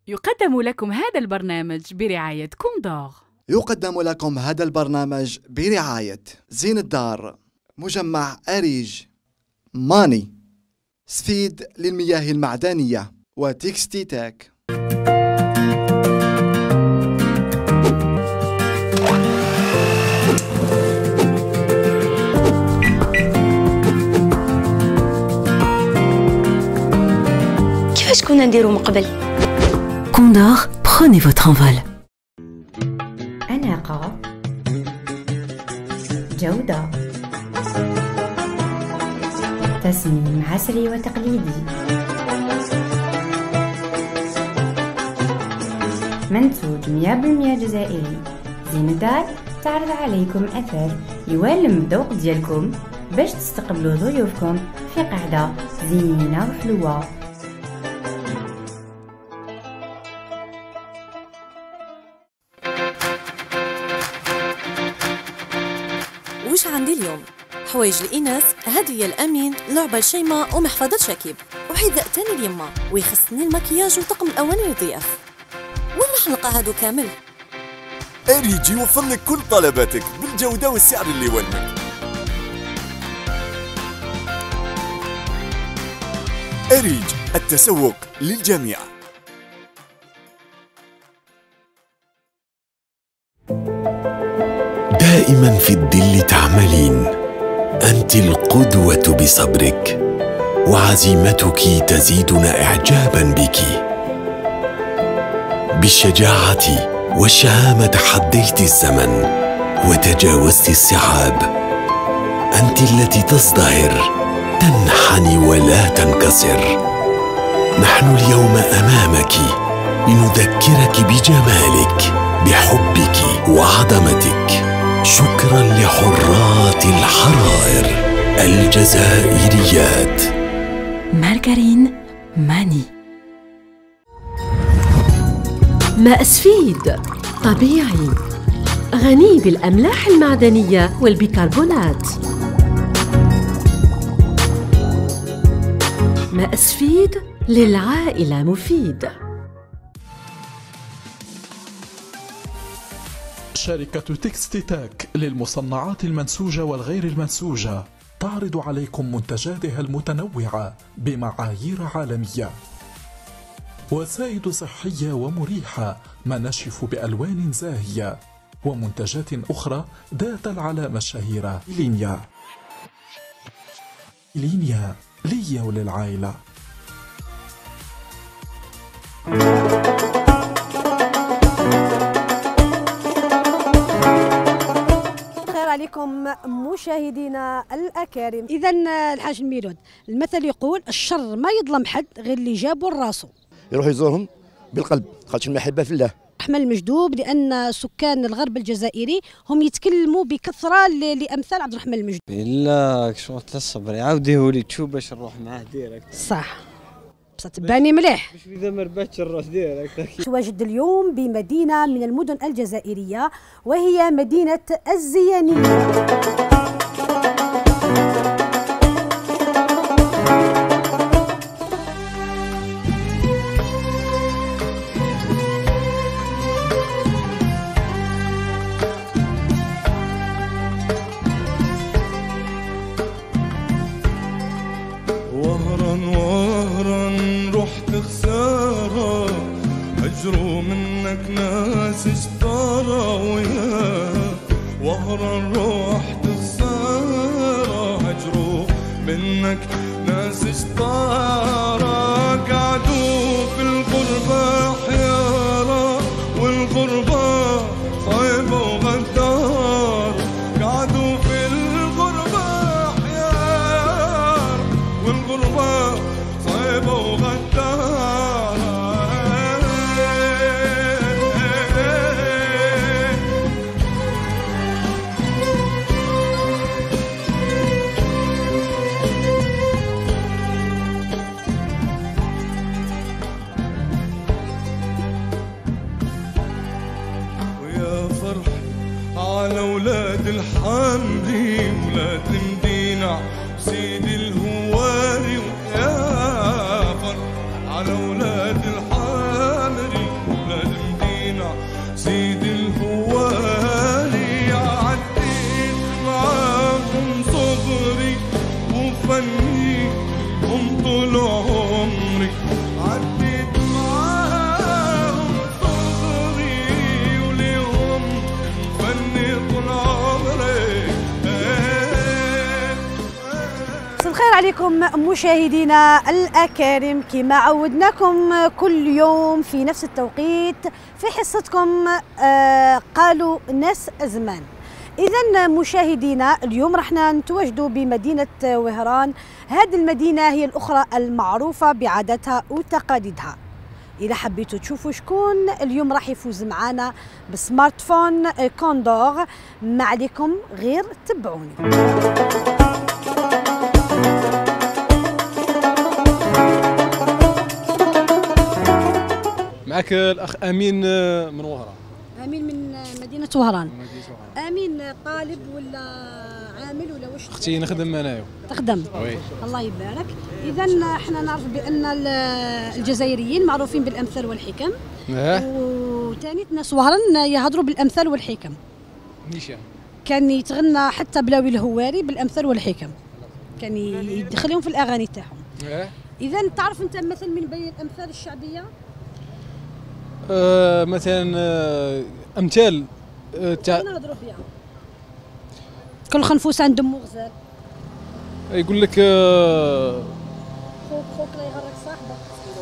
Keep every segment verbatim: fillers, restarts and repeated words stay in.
يقدم لكم هذا البرنامج برعاية كوندور. يقدم لكم هذا البرنامج برعاية زين الدار، مجمع أريج، ماني، سفيد للمياه المعدنية، وتكستيتاك. كيفاش كنا نديرو من قبل؟ كوندور، prenez votre envol. أناقة، جودة، تصميم عصري وتقليدي، منتوج مية بالمية جزائري. زين الدار تعرض عليكم أثر يوالم الذوق ديالكم باش تستقبلوا ضيوفكم في قعدة زينة وحلوة. وش عندي اليوم؟ حوايج الإناث، هدية الأمين، لعبة لشيماء ومحفظة شكيب، وحذاء تاني اليما، ويخصني المكياج وطقم الأواني للضياف. وين راح نلقى هادو كامل؟ أريج يوفر لك كل طلباتك بالجودة والسعر اللي يولمك. أريج، التسوق للجميع. دائما في الظل تعملين، أنت القدوة بصبرك، وعزيمتك تزيدنا إعجابا بك. بالشجاعة والشهامة تحديت الزمن وتجاوزت الصعاب. أنت التي تزدهر، تنحني ولا تنكسر. نحن اليوم أمامك لنذكرك بجمالك، بحبك وعظمتك. شكرا لحرات الحرائر الجزائريات. مارغرين ماني. ماء سفيد طبيعي غني بالأملاح المعدنية والبيكربونات. ماء سفيد للعائلة مفيد. شركة تكستيتاك للمصنعات المنسوجة والغير المنسوجة تعرض عليكم منتجاتها المتنوعة بمعايير عالمية. وسائد صحية ومريحة، مناشف بألوان زاهية، ومنتجات أخرى ذات العلامة الشهيرة. لينيا لينيا لي وللعائلة. عليكم مشاهدينا الأكارم. إذا الحاج الميلود، المثل يقول الشر ما يظلم حد غير اللي جابوا لراسو. يروح يزورهم بالقلب، خاطش المحبة في الله. أحمد المجدوب، لأن سكان الغرب الجزائري هم يتكلموا بكثرة لأمثال عبد الرحمن المجدوب. لا شغل الصبر يعاوديه لي تشوف باش نروح معاه ديريكت. صح، بصح تباني مليح. باش إذا ما ربحتش الراس ديريكت. تواجد اليوم بمدينة من المدن الجزائرية، وهي مدينة الزيانية. هجروا منك ناس اشتروا وياك، وهرا رحت خسارة. هجروا منك ناس اشتروا، قعدوا في الغربة حيارى، والغربة صعبة وغدار. قعدوا في الغربة حيارى، والغربة صعبة وغدار. على ولاد الحمري ولاد المدينة سيدي الهواري، ويا فرح على ولاد الحمري عليكم مشاهدينا الأكارم، كما عودناكم كل يوم في نفس التوقيت في حصتكم آه قالوا ناس أزمان. إذا مشاهدينا اليوم رحنا نتواجدوا بمدينة وهران. هذه المدينة هي الأخرى المعروفة بعاداتها وتقاليدها. إذا حبيتوا تشوفوا شكون اليوم راح يفوز معنا بسمارت فون كوندور، ما عليكم غير تبعوني. معك الأخ أمين من وهران. أمين من مدينة وهران. أمين طالب ولا عامل ولا واش؟ أختي نخدم أنايا. تخدم؟ وي. الله يبارك. إذا احنا نعرف بأن الجزائريين معروفين بالأمثال والحكم. اه. وثاني ناس وهران يهضروا بالأمثال والحكم. نيشان. كان يتغنى حتى بلاوي الهواري بالأمثال والحكم. كان يدخلهم في الأغاني تاعهم. اه. إذا تعرف أنت مثل من بين الأمثال الشعبية؟ آه مثلا آه امثال آه تاع نهضروا فيها. كل خنفوس عنده دمو غزال. يقول لك آه خوك خوك لا يغرك صاحبك.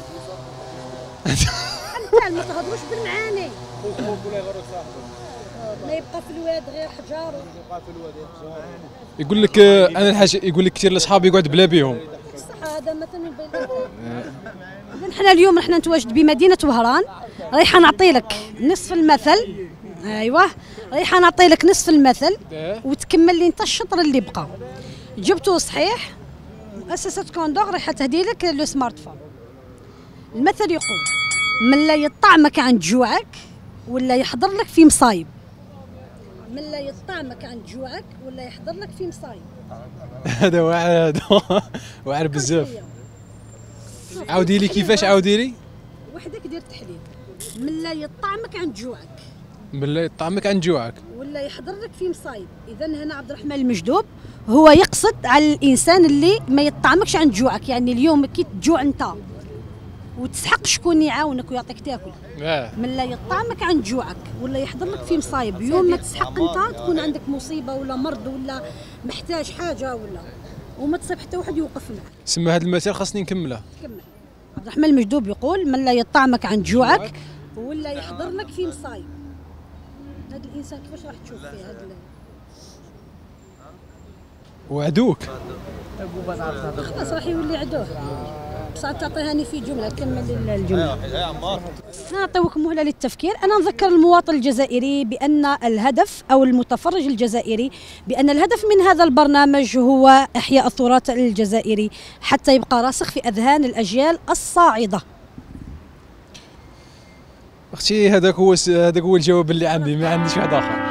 انت ما تهضروش بالمعاني. خوك خوك ولا يغرك صاحبك. ما يبقى في الواد غير حجاره. يبقى في الواد غير حجاره. يقول لك آه انا الحاجه يقول لك كثير لاصحابي يقعد بلا بيهم. صح، هذا مثلا من بين الأمثال. إذا حنا اليوم رحنا نتواجد بمدينة وهران، رايحة نعطي لك نصف المثل. ايوه، رايحة نعطي لك نصف المثل وتكمل لي انت الشطر اللي بقى. جبته صحيح، مؤسسة كوندور رايحة تهدي لك لو سمارت فون. المثل يقول: من لا يطعمك عند جوعك ولا يحضر لك في مصايب. من لا يطعمك عند جوعك ولا يحضر لك في مصايب. هذا واعر، هذا واعر بزاف. عاودي لي كيفاش، عاودي لي. وحدك دير تحليل. من لا يطعمك عند جوعك. من لا يطعمك عند جوعك. ولا يحضر لك في مصايب. إذا هنا عبد الرحمن المجدوب هو يقصد على الإنسان اللي ما يطعمكش عند جوعك، يعني اليوم كي تجوع أنت وتسحق شكون يعاونك ويعطيك تاكل. آه. من لا يطعمك عند جوعك ولا يحضر لك في مصايب. يوم ما تسحق أنت تكون عندك مصيبة ولا مرض ولا محتاج حاجة ولا وما تصيب حتى واحد يوقف معك. سمى هذا المثال خاصني نكمله. كمل. عبد الرحمن المجدوب يقول: من لا يطعمك عند جوعك ولا يحضر لك في مصايب. هذا الانسان كيفاش راح تشوف فيه هذا؟ وعدوك. خلاص راح يولي عدوه. بصح تعطيهاني في جمله، كمل الجمله. نعطيوك مهله للتفكير. انا نذكر المواطن الجزائري بان الهدف او المتفرج الجزائري بان الهدف من هذا البرنامج هو احياء التراث الجزائري حتى يبقى راسخ في اذهان الاجيال الصاعده. اختي هذاك هو هذاك هو الجواب اللي عندي، ما عنديش واحد اخر.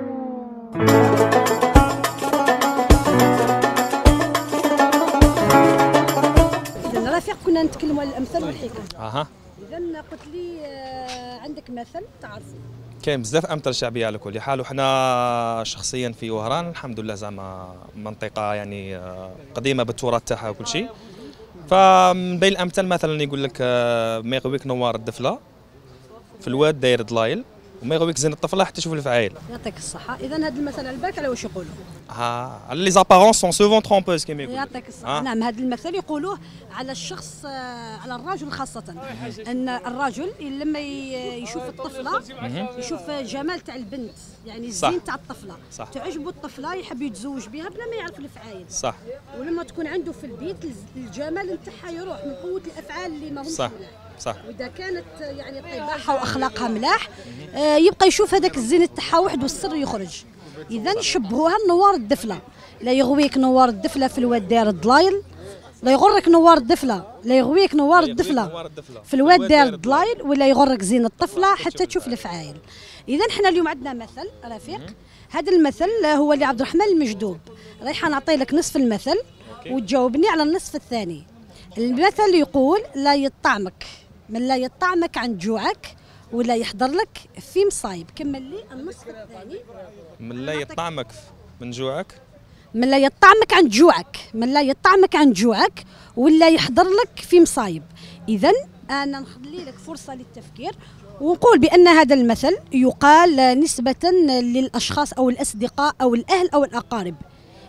اذا رفيق كنا نتكلموا على الامثال والحكم. اها. اذا قلت لي عندك مثل تعرفه؟ كاين بزاف امثله شعبيه على كل حال، وحنا شخصيا في وهران الحمد لله زعما منطقه يعني قديمه بالتراث تاعها وكل شيء. فمن بين الامثال مثلا يقول لك ما يغويك نوار الدفله في الواد داير ضلايل، وما يغويك زين الطفله حتى تشوف الفعايل. يعطيك الصحه. اذا هذا المثل على بالك على واش يقولوا؟ ها على لي زابارونس سون سوفون ترومبوز كيما يقولوا. يعطيك الصحه. نعم، هذا المثل يقولوه على الشخص، على الرجل خاصه، ان الرجل لما يشوف الطفله يشوف جمال تاع البنت، يعني الزين تاع الطفله، صح. تعجبه الطفله يحب يتزوج بها بلا ما يعرف الافعال، صح. ولما تكون عنده في البيت الجمال نتاعها يروح من قوه الافعال اللي ما همش صح. صح. واذا كانت يعني طباعها واخلاقها ملاح آه يبقى يشوف هذاك الزين تاعها وحده والسر يخرج. اذا يشبهوها النوار الدفله. لا يغويك نوار الدفله في الواد داير الضلايل، لا يغرك نوار الدفله، لا يغويك نوار الدفله في الواد داير الضلايل، ولا يغرك زين الطفله حتى تشوف الفعايل. اذا احنا اليوم عندنا مثل رفيق. هذا المثل هو اللي عبد الرحمن المجدوب. رايحه نعطي لك نصف المثل وتجاوبني على النصف الثاني. المثل يقول: لا يطعمك من لا يطعمك عند جوعك ولا يحضر لك في مصايب. كمل لي النصف الثاني. من لا يطعمك من جوعك من لا يطعمك عند جوعك من لا يطعمك عند جوعك ولا يحضر لك في مصايب. إذا أنا نخلي لك فرصة للتفكير ونقول بأن هذا المثل يقال نسبة للأشخاص أو الأصدقاء أو الأهل أو الأقارب.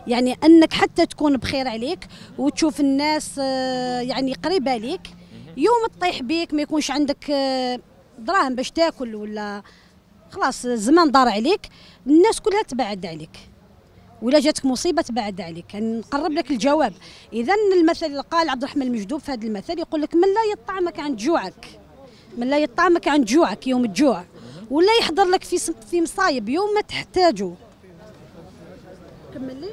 يعني انك حتى تكون بخير عليك وتشوف الناس آه، يعني قريبه ليك، يوم تطيح بيك ما يكونش عندك آه، دراهم باش تاكل ولا خلاص الزمان دار عليك، الناس كلها تبعد عليك، ولا جاتك مصيبه تبعد عليك. يعني نقرب لك الجواب. اذا المثل اللي قال عبد الرحمن المجدوب في هذا المثل يقول لك: من لا يطعمك عند جوعك، من لا يطعمك عند جوعك يوم الجوع، ولا يحضر لك في في مصايب يوم ما تحتاجه. كمل لي.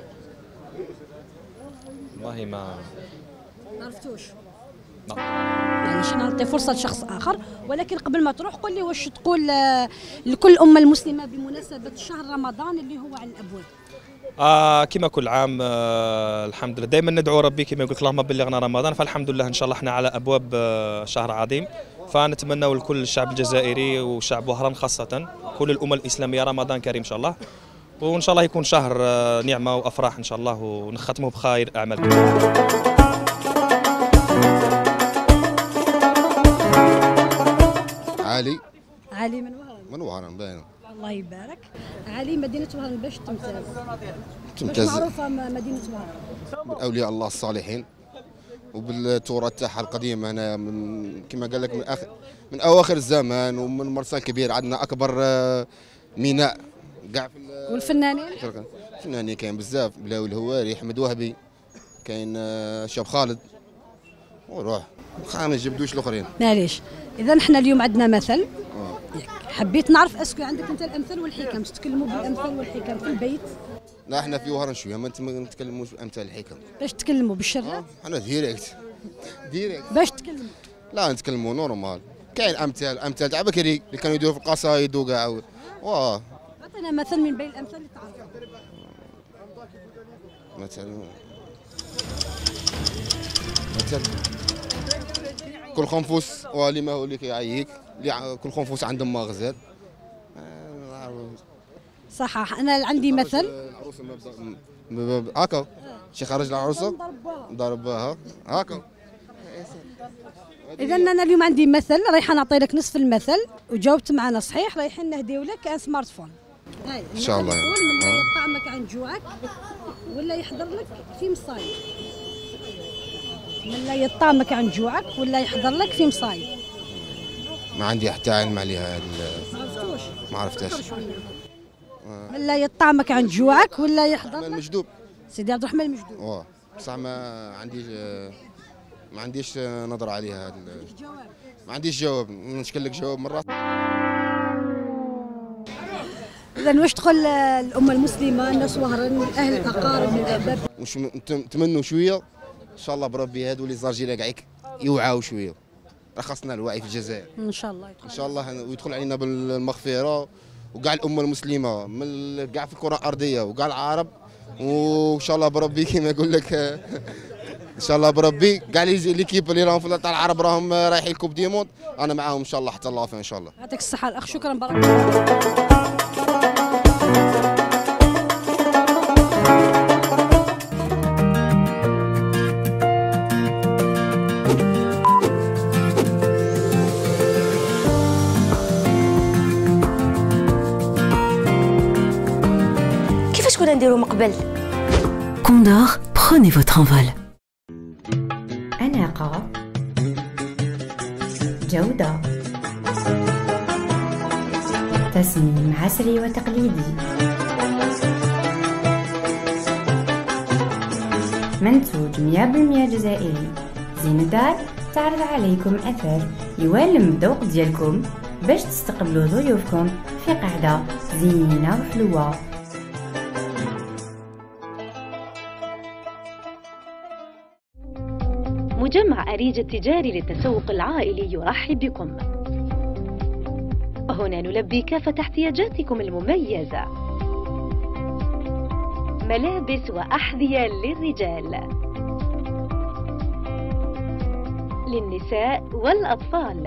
والله ما ما عرفتوش. يعني شنو نعطي فرصه لشخص اخر، ولكن قبل ما تروح قل لي واش تقول آه، لكل الامه المسلمه بمناسبه شهر رمضان اللي هو على الابواب. آه كما كل عام آه الحمد لله دائما ندعو ربي كما يقول لك اللهم بلغنا رمضان، فالحمد لله ان شاء الله احنا على ابواب آه شهر عظيم، فنتمنى لكل الشعب الجزائري وشعب وهران خاصه كل الامه الاسلاميه رمضان كريم ان شاء الله، وان شاء الله يكون شهر آه نعمه وافراح ان شاء الله، ونختمه بخير اعمالكم. علي علي من وهران. من وهران باين. الله يبارك. علي مدينه وهران باش تمتاز؟ تمتاز. باش معروفه مدينه وهران؟ بالاولياء الله الصالحين وبالتراث تاعها القديم. هنا من كما قال لك من اخر من اواخر الزمان، ومن مرسال كبير عندنا اكبر ميناء كاع في. والفنانين؟ الفنانين كاين بزاف، بلاوي الهواري، احمد وهبي، كاين شاب خالد، وروح ما نجبدوش الاخرين. معليش. اذا احنا اليوم عندنا مثل، حبيت نعرف اسكو عندك انت الامثال والحكم، تتكلموا بالامثال والحكم في البيت؟ لا احنا في وهران شويه ما نتكلموش بالامثال والحكم. باش تكلموا بالشرع؟ انا ديريكت ديريكت. باش تكلموا؟ لا نتكلموا نورمال، كاين امثال امثال تاع بكري اللي كانوا يديروا في القصايد وكاع. واه عطينا مثل من بين الامثال اللي تعرفها. مثل مثل كل خنفوس والي ما هو اللي كيعييك، كل خنفوس عنده مغزال. صح. انا عندي مثل. العروسه هكا شي خرج العروسه ضربها هكا. اذا انا اليوم عندي مثل، رايحه نعطي لك نصف المثل وجاوبت معنا صحيح، رايحين نهديو لك ان سمارت فون. هاي ان شاء الله. من لا يطعمك عن جوعك ولا يحضر لك في مصايب. من لا يطعمك عن جوعك ولا يحضر لك في مصايب. ما عندي حتى علم عليها هاد. ما عرفتوش؟ ما عرفتهاش. من لا يطعمك عن جوعك ولا يحضر لك. المجدوب. سيدي عبد الرحمن المجدوب. واه بصح ما عنديش ما عنديش نظره عليها هاد. ما عنديش جواب، نشكل لك جواب مرات. إذا واش تقول الأمة المسلمة، الناس وهران، الأهل الأقارب الأحباب؟ واش نتمنوا شوية إن شاء الله بربي هادو لي زارجيلا كاعك يوعاو شوية، راه خاصنا الوعي في الجزائر. إن شاء الله إن شاء الله ويدخل علينا بالمغفرة، وكاع الأمة المسلمة من كاع في الكرة الأرضية وكاع العرب، وإن شاء الله بربي كيما يقول لك ان شاء الله بربي كاع ليكيب اللي راهم في تاع العرب راهم رايحين كوب دي موند، انا معاهم ان شاء الله حتى الله ان شاء الله. يعطيك الصحه الاخ، شكرا بارك الله. كيفاش كنا نديرو من قبل؟ Condor, prenez votre envol. أناقة، جودة، تصميم عصري وتقليدي، منتوج مية بالمية جزائري. زين الدار تعرض عليكم أثر يوالم الذوق ديالكم باش تستقبلوا ضيوفكم في قعدة زينة وحلوة. مجمع أريج التجاري للتسوق العائلي يرحب بكم. هنا نلبي كافة احتياجاتكم المميزة، ملابس وأحذية للرجال، للنساء والأطفال،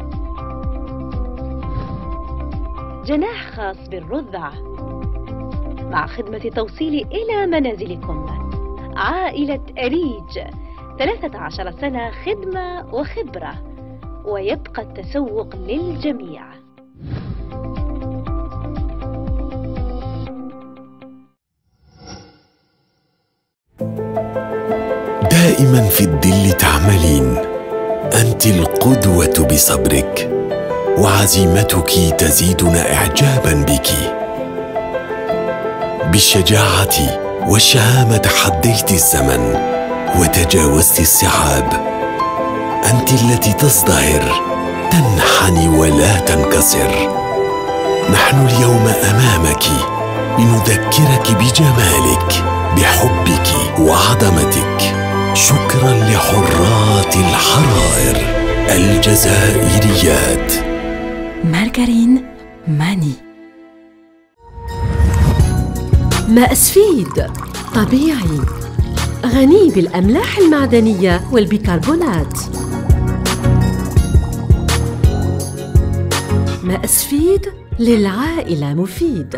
جناح خاص بالرضع، مع خدمة توصيل إلى منازلكم. عائلة أريج، ثلاثة عشر سنة خدمة وخبرة، ويبقى التسوق للجميع. دائما في الظل تعملين. أنت القدوة بصبرك، وعزيمتك تزيدنا إعجابا بك. بالشجاعة والشهامة تحديت الزمن وتجاوزت الصعاب. أنت التي تزدهر، تنحني ولا تنكسر. نحن اليوم أمامك لنذكرك بجمالك، بحبك وعظمتك. شكرا لحرات الحرائر الجزائريات. مارغرين ماني. ماء سفيد طبيعي غني بالأملاح المعدنية والبيكربونات. ماء سفيد للعائلة مفيد.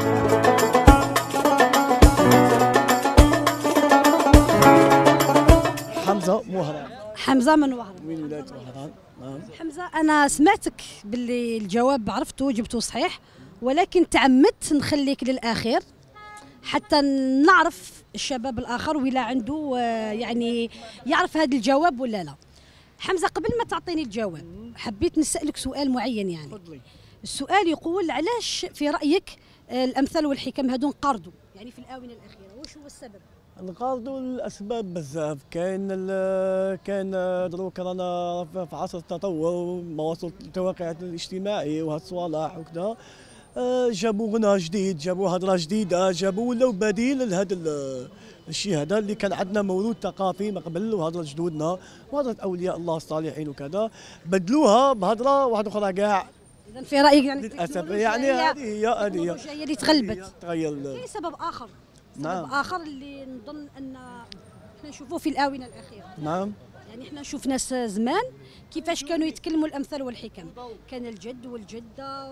حمزة وهران. حمزة من وهران. من ولاية وهران. نعم. حمزة أنا سمعتك باللي الجواب عرفته وجبته صحيح، ولكن تعمدت نخليك للآخر حتى نعرف الشباب الآخر ولا عنده يعني يعرف هذا الجواب ولا لا. حمزة قبل ما تعطيني الجواب حبيت نسألك سؤال معين. يعني السؤال يقول علاش في رأيك الأمثال والحكم هذو انقرضوا يعني في الآونة الأخيرة؟ وش هو السبب؟ انقرضوا الأسباب بزاف. كاين كاين دروك رانا في عصر التطور ومواصل التواقع الاجتماعي وهالصوالح وكذا. جابوا غنى جديد، جابوا هضره جديده، جابوا ولاو بديل لهذا الشيء هذا اللي كان عندنا موروث ثقافي من قبل وهضره جدودنا وهضره اولياء الله الصالحين وكذا، بدلوها بهضره واحده اخرى كاع. اذا في رايك يعني للاسف يعني هذه هي هذه هي اللي تغلبت. تغير. كاين سبب اخر. سبب نعم. اخر اللي نظن ان احنا نشوفوه في الاونه الاخيره. نعم. يعني احنا نشوف ناس زمان كيفاش كانوا يتكلموا الامثال والحكم، كان الجد والجده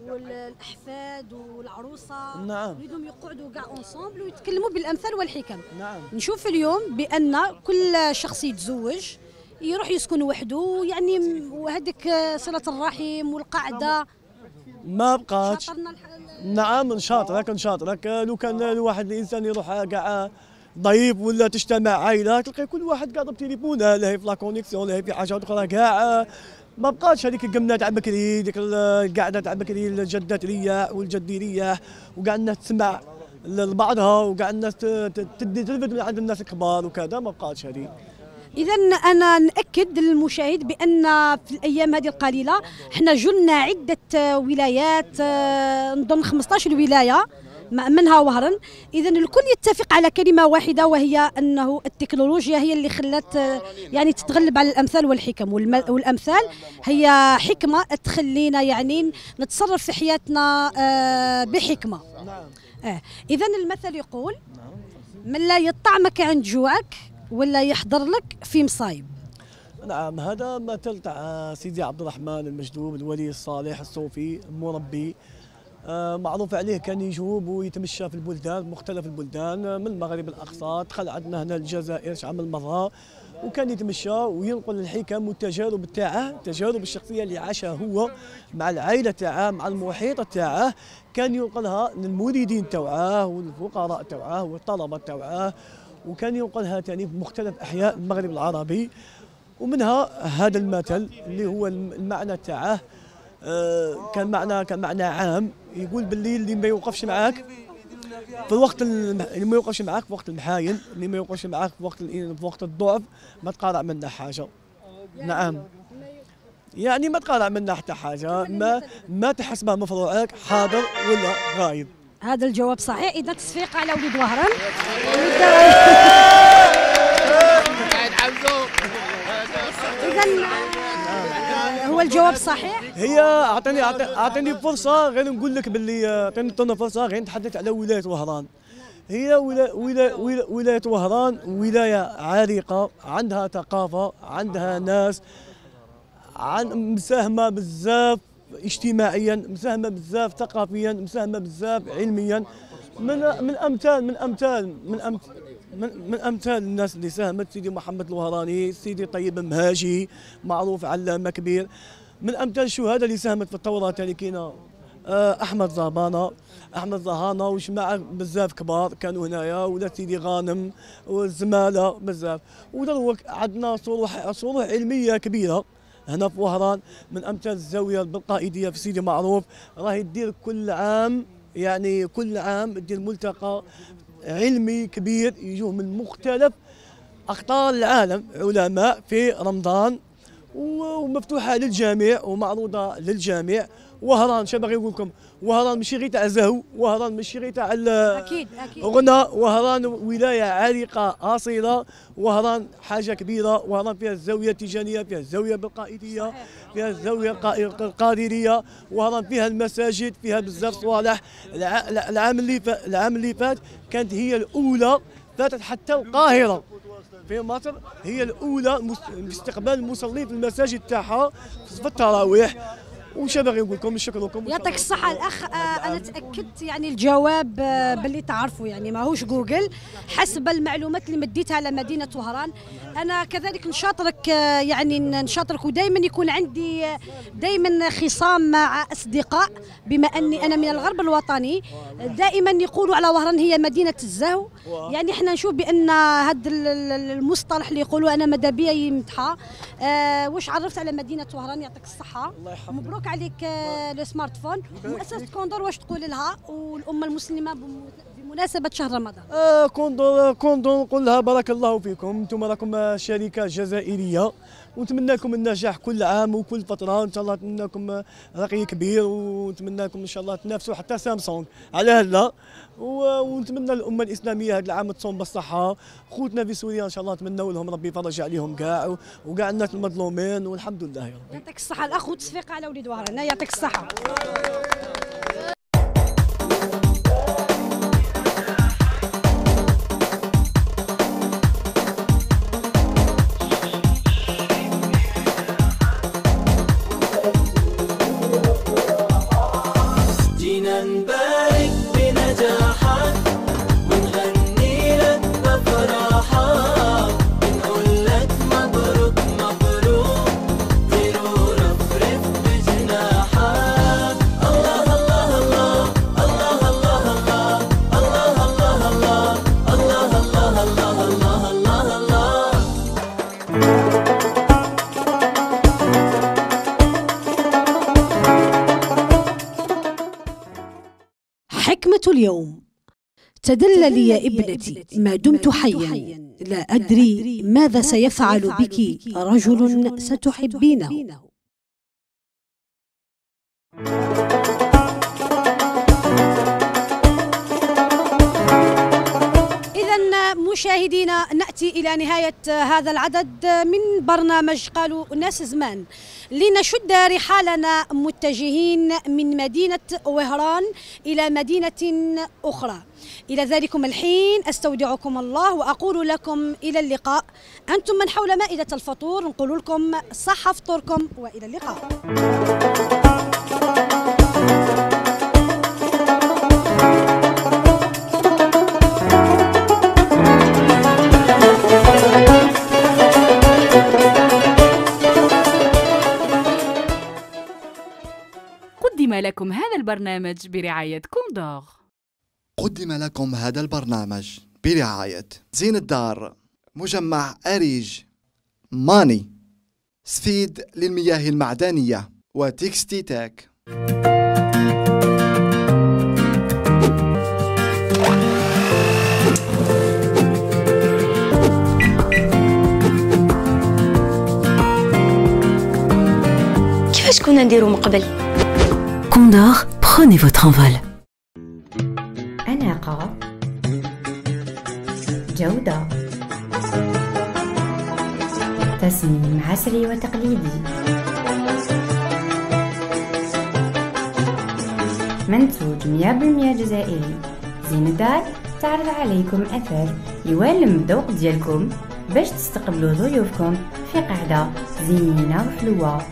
والاحفاد والعروسه نعم يريدهم يقعدوا كاع اونصومبل ويتكلموا بالامثال والحكم. نعم. نشوف اليوم بان كل شخص يتزوج يروح يسكن وحده، يعني وهذيك صله الرحم والقعده ما بقاتش. نعم نشاطرك نشاطرك. لو كان الواحد الانسان يروح كاع ضيف ولا تجتمع عائله تلقى كل واحد قاعد بتليفونه، لا هي في لا كونيكسيون لا هي في حاجات اخرى كاع. ما بقاتش هذيك القمنه تاع بكري، ديك القعده تاع بكري الجدات رياح والجدي رياح، وكاع الناس تسمع لبعضها وكاع الناس تدي تلفت من عند الناس الكبار وكذا. ما بقاتش هذه. إذا أنا نأكد للمشاهد بأن في الأيام هذه القليلة احنا جلنا عدة ولايات، نظن خمسطاش ولاية منها وهران. إذا الكل يتفق على كلمة واحدة وهي أنه التكنولوجيا هي اللي خلت يعني تتغلب على الأمثال والحكم، والأمثال هي حكمة تخلينا يعني نتصرف في حياتنا بحكمة. آه. إذا المثل يقول من لا يطعمك عند جوعك ولا يحضر لك في مصايب. نعم هذا مثل تاع سيدي عبد الرحمن المجذوب الولي الصالح الصوفي المربي. آه معروف عليه كان يجوب ويتمشى في البلدان مختلف البلدان من المغرب الاقصى، دخل عندنا هنا الجزائر عمل مره وكان يتمشى وينقل الحكم والتجارب تاعه، التجارب الشخصيه اللي عاشها هو مع العائله تاعه مع المحيط تاعه، كان ينقلها للمريدين تاعه والفقراء تاعه والطلبه تاعه، وكان ينقلها ثاني في مختلف احياء المغرب العربي. ومنها هذا المثل اللي هو المعنى تاعه آه كان معنى كان معنى عام، يقول باللي اللي ما يوقفش معاك في الوقت اللي ما يوقفش معاك في وقت المحاين، اللي ما يوقفش معاك في وقت في وقت الضعف ما تقارع منه حاجه. نعم يعني ما تقارع منه حتى حاجه، ما ما تحس به مفروعك حاضر ولا غايب. هذا الجواب صحيح. اذا تصفيق على وليد وهران. اذا هو الجواب صحيح. هي اعطيني اعطيني فرصه غير نقول لك باللي اعطيني فرصه غير نتحدث على ولايه وهران. هي ولا ولا ولايه وهران ولايه عريقه عندها ثقافه، عندها ناس عن مساهمه بزاف اجتماعيا، مساهمه بزاف ثقافيا، مساهمه بزاف علميا، من من امثال من امثال من امثال من, من امثال الناس اللي ساهمت سيدي محمد الوهراني، سيدي طيب مهاجي معروف علامه كبير، من امثال الشهداء اللي ساهمت في الثوره اللي كاينه احمد زهبانه احمد زهانه وجماعه بزاف كبار كانوا هنايا، ولا سيدي غانم والزماله بزاف. ودروك عندنا صروح صروح علميه كبيره هنا في وهران، من امثال الزاويه البلقائديه في سيدي معروف راهي تدير كل عام، يعني كل عام تدير ملتقى علمي كبير يجوه من مختلف اقطار العالم علماء في رمضان، ومفتوحه للجميع ومعروضه للجميع. وهران شنو باغي نقول لكم، وهران ماشي غير تاع زهو، وهران ماشي غير تاع اكيد اكيد غنى، وهران ولايه عريقه اصيله، وهران حاجه كبيره. وهران فيها الزاويه التيجانيه، فيها الزاويه البلقائديه، فيها الزاويه القادريه، وهران فيها المساجد، فيها بزاف صوالح. العام اللي فات العام اللي فات كانت هي الاولى، فاتت حتى القاهره في مصر، هي الاولى في استقبال المصلين في المساجد تاعها في التراويح. وش باغي نقول لكم، نشكر لكم. يعطيك الصحة الأخ. آه أنا تأكدت يعني الجواب آه باللي تعرفوا، يعني ماهوش جوجل، حسب المعلومات اللي مديتها على مدينة وهران. أنا كذلك نشاطرك، آه يعني نشاطرك، ودائما يكون عندي آه دائما خصام مع أصدقاء، بما أني أنا من الغرب الوطني، دائما يقولوا على وهران هي مدينة الزهو. يعني احنا نشوف بأن هذا المصطلح اللي يقولوا أنا ماذا بيا يمدحها. آه واش عرفت على مدينة وهران؟ يعطيك الصحة، مبروك عليك السمارت فون. مؤسسة كوندور واش تقول لها والأمة المسلمة بمناسبة شهر رمضان؟ آه كوندور كوندور نقول لها بارك الله فيكم، انتم راكم شركة جزائرية، ونتمنى لكم النجاح كل عام وكل فترة ان شاء الله. نتمنى لكم رقي كبير، ونتمنى لكم ان شاء الله تنافسوا حتى سامسونج على هلا، ونتمنى للأمة الإسلامية هذا العام تصوم بالصحة. خوتنا في سوريا ان شاء الله نتمنوا لهم ربي يفرج عليهم كاع، وكاع الناس المظلومين، والحمد لله يا ربي. يعطيك الصحة الأخ، وتصفيق على وليد وهران. يعطيك الصحة. حكمة اليوم: تدللي يا ابنتي ما دمت حيا، لا أدري ماذا سيفعل بك رجل ستحبينه. إذا مشاهدينا، نأتي إلى نهاية هذا العدد من برنامج قالوا الناس زمان، لنشد رحالنا متجهين من مدينة وهران إلى مدينة أخرى. إلى ذلكم الحين أستودعكم الله وأقول لكم إلى اللقاء. أنتم من حول مائدة الفطور، نقول لكم صحة فطوركم وإلى اللقاء. قدم لكم هذا البرنامج برعاية كوندور. قدم لكم هذا البرنامج برعاية زين الدار، مجمع أريج، ماني، سفيد للمياه المعدنية، وتكستي تاك. كيفاش كنا نديرو من قبل؟ Condor, prenez votre envol. أناقة، جودة، تصميم عصري وتقليدي، منتوج مية بالمية جزائري. زين الدار تعرض عليكم أثر يوالم الذوق ديالكم باش تستقبلوا ضيوفكم في قعدة زينة وحلوة.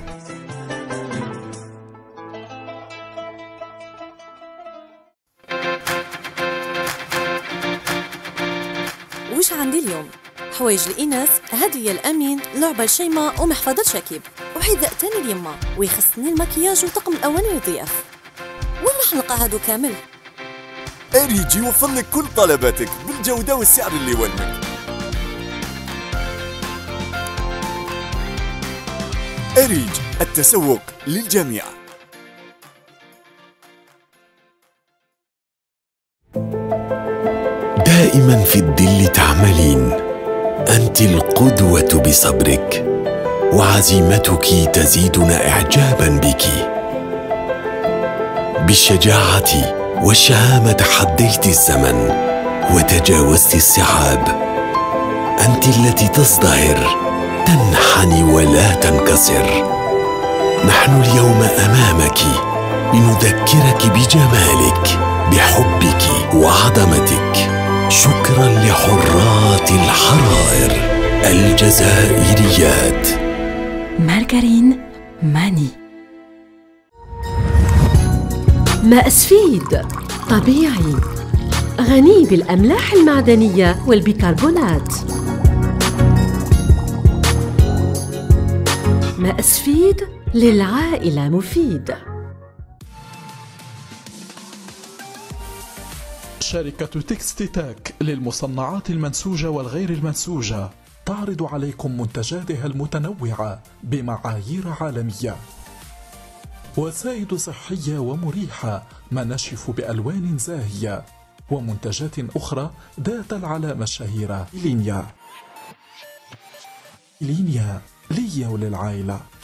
وش عندي اليوم؟ حوايج الإناث، هدية الأمين، لعبة لشيماء ومحفظة شكيب، وحذاء تاني اليما، ويخصني المكياج وطقم الأواني للضياف. وين راح نلقى هادو كامل؟ اريج يوفر لك كل طلباتك بالجودة والسعر اللي يولمك. اريج، التسوق للجميع. دائما في الظل تعملين، أنت القدوة بصبرك، وعزيمتك تزيدنا إعجابا بك. بالشجاعة والشهامة تحديت الزمن وتجاوزت الصعاب. أنت التي تزدهر، تنحني ولا تنكسر. نحن اليوم أمامك لنذكرك بجمالك، بحبك وعظمتك. شكرا لحرات الحرائر الجزائريات. مارغرين ماني. ماء سفيد طبيعي غني بالأملاح المعدنية والبيكربونات. ماء سفيد للعائلة مفيد. شركة تكستيتاك للمصنعات المنسوجة والغير المنسوجة تعرض عليكم منتجاتها المتنوعة بمعايير عالمية. وسائد صحية ومريحة، مناشف بألوان زاهية، ومنتجات أخرى ذات العلامة الشهيرة لينيا. لينيا لي وللعائلة.